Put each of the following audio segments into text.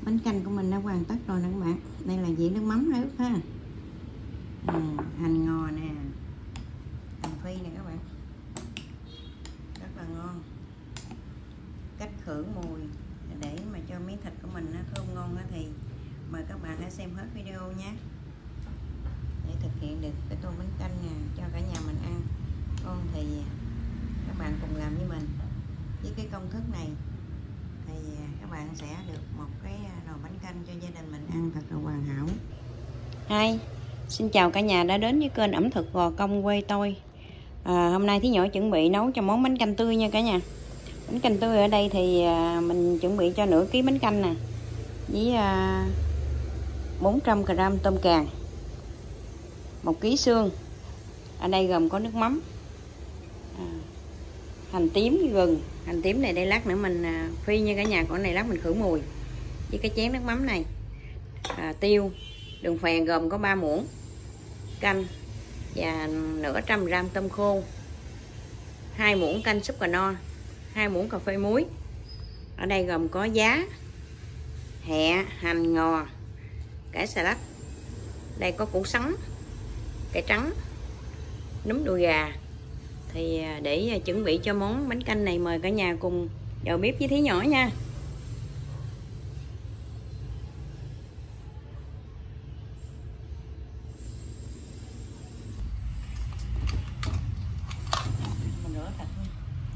Bánh canh của mình đã hoàn tất rồi nè các bạn. Đây là dĩa nước mắm ướp ha. Hành ngò nè, hành phi nè các bạn, rất là ngon. Cách khử mùi để mà cho miếng thịt của mình nó thơm ngon đó thì mời các bạn hãy xem hết video nhé, để thực hiện được cái tô bánh canh nè cho cả nhà mình ăn ngon. Thì các bạn cùng làm với mình. Với cái công thức này thì các bạn sẽ được một cái nồi bánh canh cho gia đình mình ăn thật là hoàn hảo. Xin chào cả nhà đã đến với kênh ẩm thực Gò Công quê tôi. Hôm nay Thí Nhỏ chuẩn bị nấu cho món bánh canh tươi nha cả nhà. Bánh canh tươi ở đây thì mình chuẩn bị cho nửa ký bánh canh nè, với 400g tôm càng, 1 kg xương. Ở đây gồm có nước mắm, hành tím, gừng. Hành tím này đây lát nữa mình phi nha cả nhà, còn này lát mình khử mùi. Với cái chén nước mắm này, tiêu, đường phèn gồm có 3 muỗng canh và nửa trăm gram tôm khô, 2 muỗng canh súp cà no, 2 muỗng cà phê muối. Ở đây gồm có giá, hẹ, hành, ngò, cải xà lách. Đây có củ sắn, cải trắng, núm đùi gà. Thì để chuẩn bị cho món bánh canh này mời cả nhà cùng vào bếp với Thí Nhỏ nha. Mình rửa thịt nha.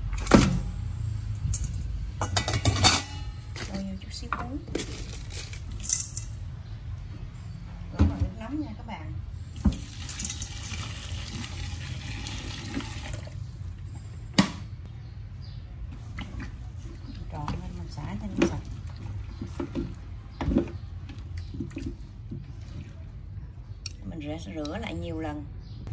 Cho vô chút xíu muối. Rửa bằng nước nóng nha các bạn. Trộn lên mình xả cho nó sạch. Mình sẽ rửa lại nhiều lần.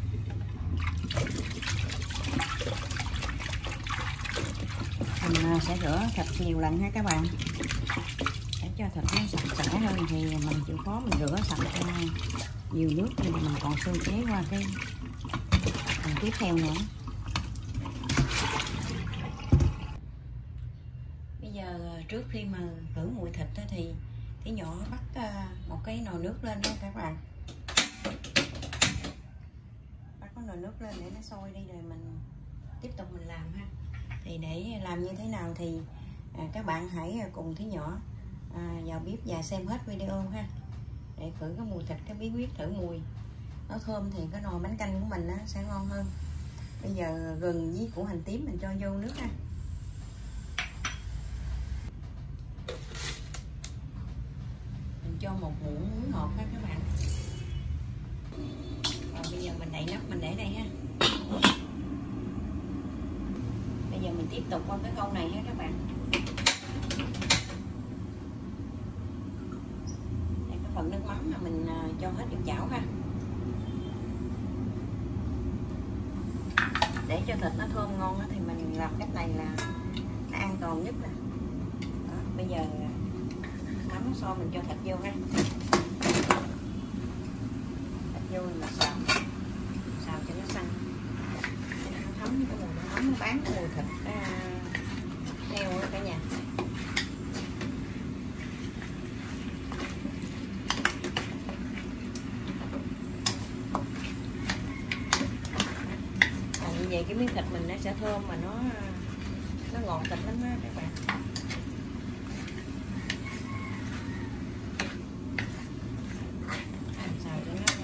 Mình sẽ rửa thịt nhiều lần ha các bạn, để cho thịt nó sạch sẽ hơn. Thì mình chịu khó mình rửa sạch nhiều nước thì mình còn sơ chế qua cái phần tiếp theo nữa. Bây giờ trước khi mà khử mùi thịt thì Thí Nhỏ bắt một cái nồi nước lên nha các bạn. Bắt cái nồi nước lên để nó sôi đi rồi mình tiếp tục mình làm ha. Thì để làm như thế nào thì các bạn hãy cùng Thí Nhỏ vào bếp và xem hết video ha, để khử cái mùi thịt, cái bí quyết khử mùi nó thơm thì cái nồi bánh canh của mình sẽ ngon hơn. Bây giờ gừng với củ hành tím mình cho vô nước ha. Mình cho 1 muỗng muối hột ha các bạn. Rồi bây giờ mình đậy nắp mình để đây ha. Bây giờ mình tiếp tục qua cái khâu này ha các bạn. Đây, cái phần nước mắm mà mình cho hết vô chảo ha, để cho thịt nó thơm ngon thì mình làm cách này là nó an toàn nhất nè. Bây giờ mắm nó sôi mình cho thịt vô ha. Thịt vô mình xào cho nó săn, cho nó thấm cái mùi nó nóng, nó bán cái mùi thịt heo đó cả nhà. Như vậy cái miếng thịt mình nó sẽ thơm mà nó ngọt thịt lắm á các bạn. Xào cho nó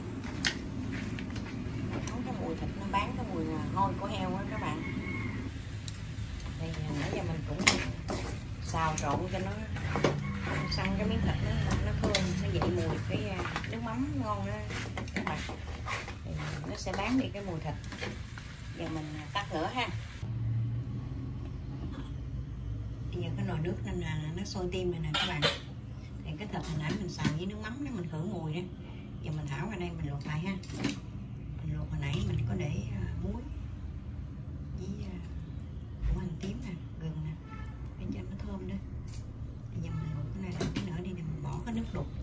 thấm cái mùi thịt, nó bán cái mùi hôi của heo á các bạn. Thì nãy giờ mình cũng xào trộn cho nó săn cái miếng thịt nó thơm, nó dậy mùi cái nước mắm ngon đó các bạn. Thì nó sẽ bán đi cái mùi thịt. Giờ mình tắt lửa ha. Bây giờ cái nồi nước nên là nó sôi tim rồi nè các bạn. Thì cái thịt hồi nãy mình xào với nước mắm đó mình khử mùi đó. Giờ mình tháo ra đây mình luộc lại ha. Mình luộc hồi nãy mình có để muối với củ hành tím nè, gừng nè, để cho nó thơm đó. Bây giờ mình luộc cái này lại cái nữa đi nè, mình bỏ cái nước đục.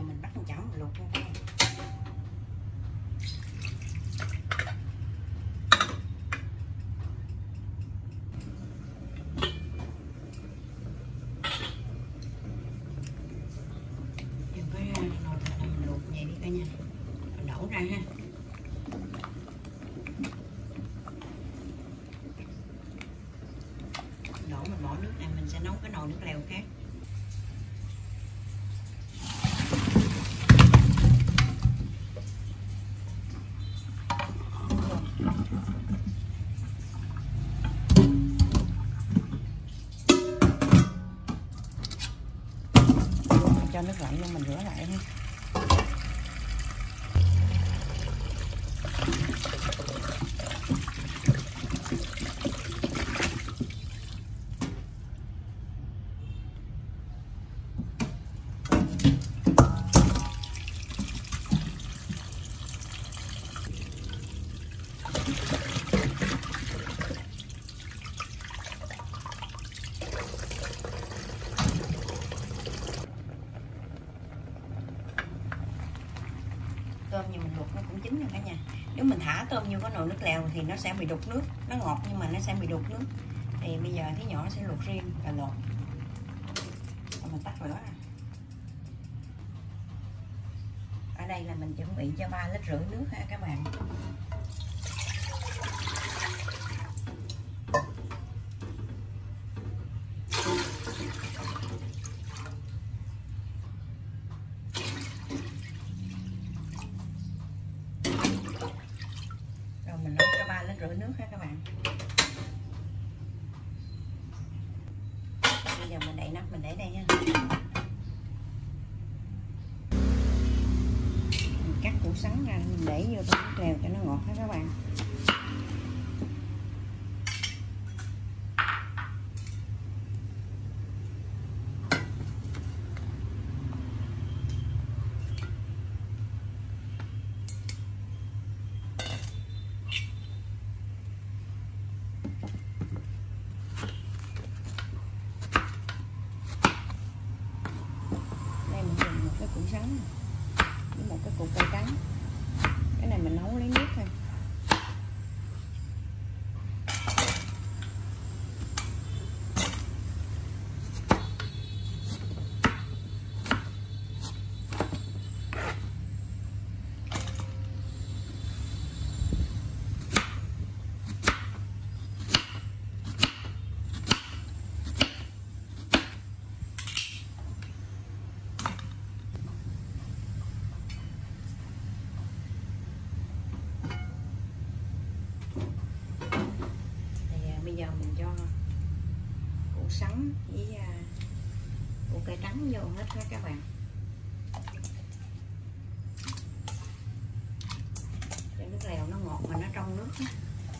mình bắt con chảo mình luộc nha. Đổ ra ha, đổ mình bỏ nước này, mình sẽ nấu cái nồi nước lèo khác. Mình cho nước lạnh cho mình rửa lại ha. Tôm như mình luộc nó cũng chín rồi cả nhà. Nếu mình thả tôm vô cái nồi nước lèo thì nó sẽ bị đục nước, nó ngọt nhưng mà nó sẽ bị đục nước. Thì bây giờ Thí nhỏ sẽ luộc riêng và lột. Rồi mình tắt lửa. Ở đây là mình chuẩn bị cho 3,5 lít nước ha các bạn. Mình nấu cho 3,5 lít nước ha các bạn. Bây giờ mình đậy nắp mình để đây ha. Mình cắt củ sắn ra mình để vô trong nước lèo cho nó ngọt ha các bạn. Cái củ sắn với một cái củ cải trắng, cái này mình nấu lấy nước thôi. Bây giờ mình cho củ sắn với củ cải trắng vô hết ha các bạn. Cho nước lèo nó ngọt mà nó trong nước á.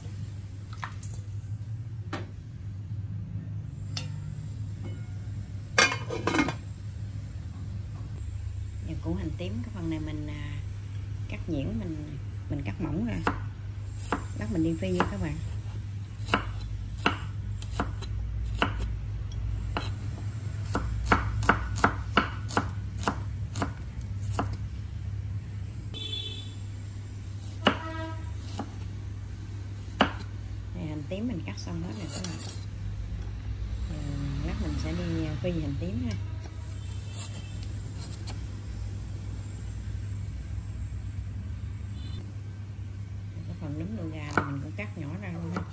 Và củ hành tím, cái phần này mình cắt nhuyễn, mình cắt mỏng ra, lát mình đi phi nha các bạn. Hành tím mình cắt xong hết rồi các bạn. Lát mình sẽ đi phi hành tím ha. Cái phần nấm đùi gà này mình cũng cắt nhỏ ra luôn ha.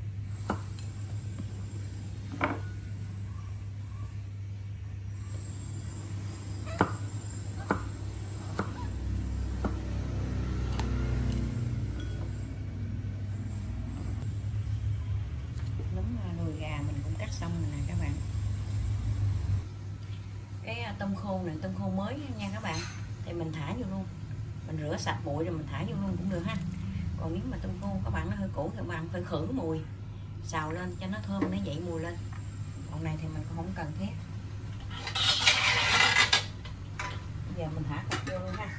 Đùi gà mình cũng cắt xong rồi nè các bạn. Cái tôm khô này, tôm khô mới nha các bạn, thì mình thả vô luôn, mình rửa sạch bụi rồi mình thả vô luôn cũng được ha. Còn nếu mà tôm khô các bạn nó hơi cũ thì các bạn phải khử mùi, xào lên cho nó thơm, nó dậy mùi lên. Còn này thì mình cũng không cần thiết. Bây giờ mình thả thịt vô luôn ha.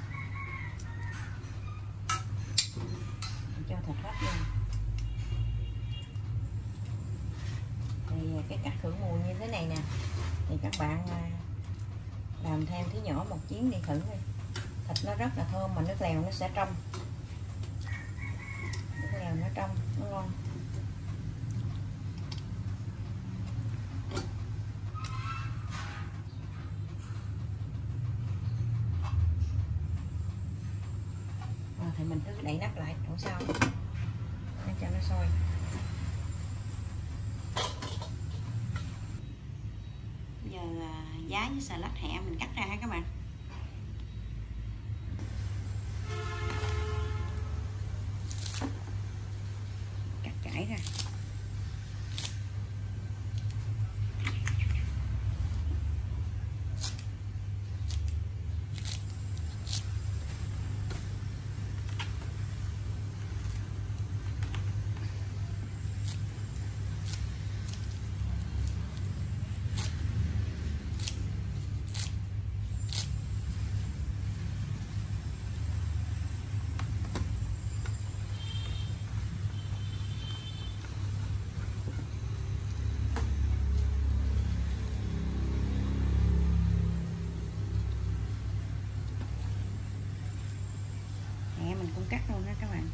Mình cho thịt hết luôn. Thì cái cách khử mùi như thế này nè, thì các bạn Làm thêm thí nhỏ một chuyến đi thử đi. Thịt nó rất là thơm mà nước lèo nó sẽ trong. Nước lèo nó trong, nó ngon. Thì mình cứ đậy nắp lại đổ sau để cho nó sôi. Bây giờ giá với xà lách hẹ mình cắt ra ha các bạn. Cắt chảy ra. Mình cũng cắt luôn đó các bạn.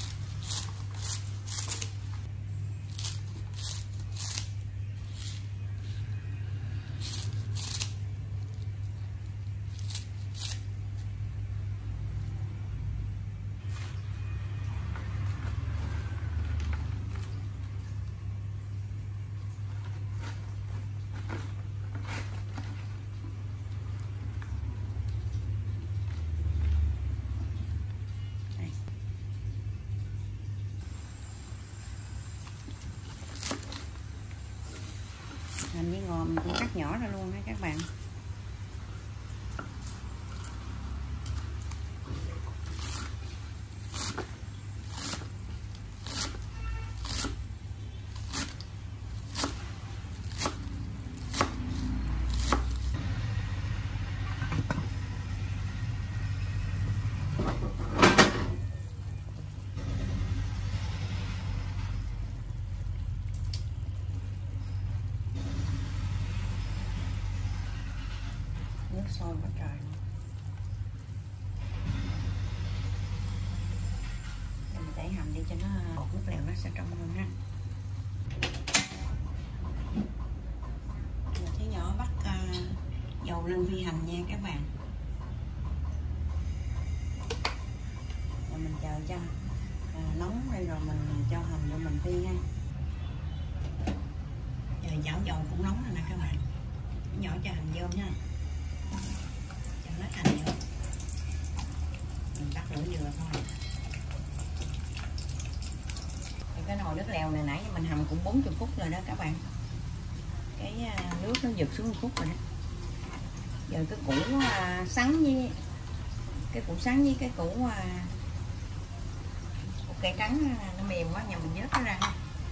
Hành với ngò mình cũng cắt nhỏ ra luôn ha các bạn. Nước sôi quá trời luôn. Mình để hầm đi cho nó bột nước lèo nó sẽ trong hơn ha. Giờ thấy nhỏ bắt dầu lên phi hành nha các bạn. Rồi mình chờ cho nóng đây rồi mình cho hành vô mình phi ha. Giờ chảo dầu cũng nóng rồi nè các bạn. Nhỏ cho hành vô nha. Cho nó hành vô. Mình tắt lửa vừa thôi. Thì cái nồi nước lèo này nãy mình hầm cũng 40 phút rồi đó các bạn. Cái nước nó giật xuống 1 phút rồi đó. Giờ cái củ sắn với cái củ cây trắng nó mềm quá, nhà mình vớt nó ra.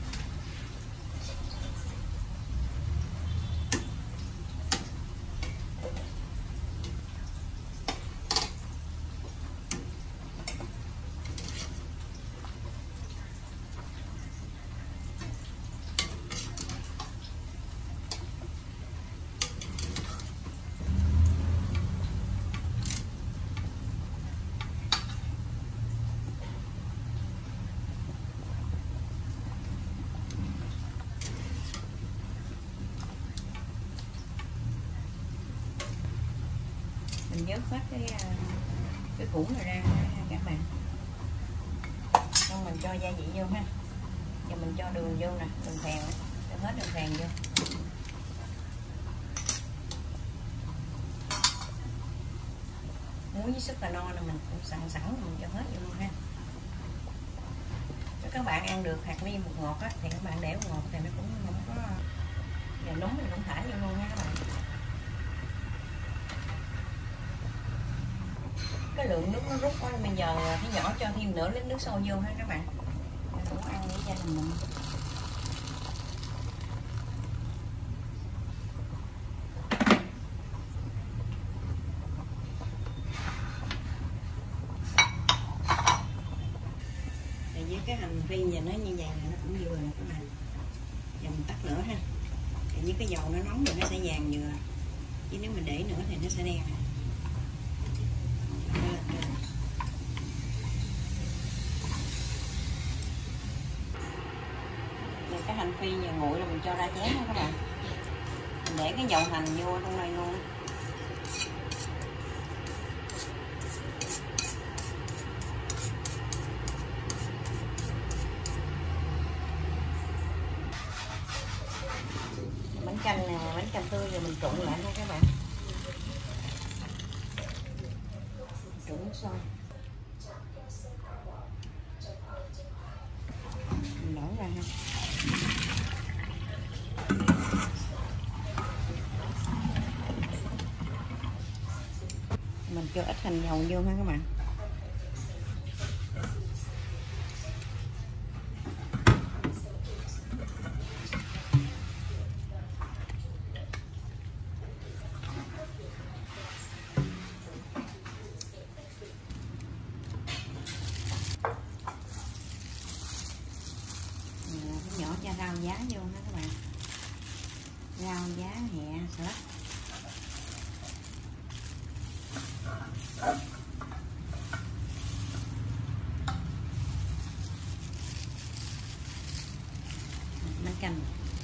Mình vớt hết cái củ này ra các bạn. Xong mình cho gia vị vô ha. Giờ mình cho đường vô nè, đường phèn, cho hết đường phèn vô. Muối với sức là no là mình cũng sẵn mình cho hết vô luôn ha. Nếu các bạn ăn được hạt mi bột ngọt á, thì các bạn để bột ngọt thì nó cũng không có. Giờ nóng mình cũng thả vô luôn ha các bạn. Cái lượng nước nó rút quá, bây giờ cái nhỏ cho thêm nửa lít nước sôi vô ha các bạn. Mình cũng ăn với gia đình mình. Thì với cái hành phi giờ nó như vậy là nó cũng vừa nè các bạn. Giờ mình tắt lửa ha. Thì với cái dầu nó nóng rồi nó sẽ vàng vừa. chứ nếu mình để nữa thì nó sẽ đen. Rồi cái hành phi giờ nguội là mình cho ra chén nha các bạn. Mình để cái dầu hành vô trong này luôn. Bánh canh nè, bánh canh tươi rồi mình trộn lại nha các bạn. Trộn nước sôi. Mình đổ ra ha. Mình cho ít hành dầu vô ha các bạn. Nhỏ cho rau giá vô ha các bạn. Rau giá hẹ xà lách. Bánh canh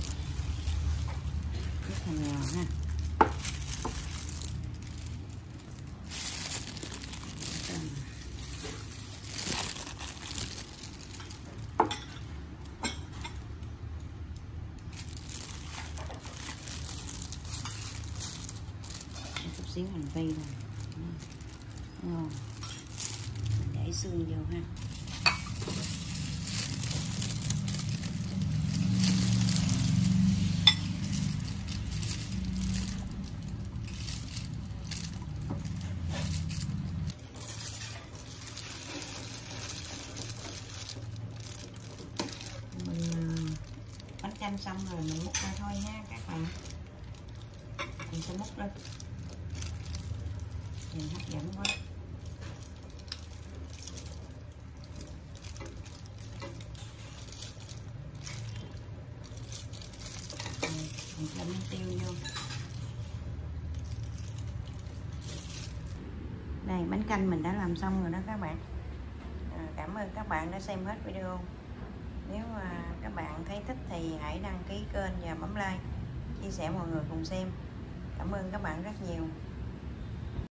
nước hành ngò ha. Chút xíu hành phi rồi. Ngon. Để xương vô ha. Bánh canh xong rồi mình múc ra thôi nha các bạn. Mình sẽ múc lên. Nhìn hấp dẫn quá. Mình cho miếng tiêu vô. Đây, bánh canh mình đã làm xong rồi đó các bạn. Cảm ơn các bạn đã xem hết video. Nếu mà các bạn thấy thích thì hãy đăng ký kênh và bấm like, chia sẻ mọi người cùng xem. Cảm ơn các bạn rất nhiều.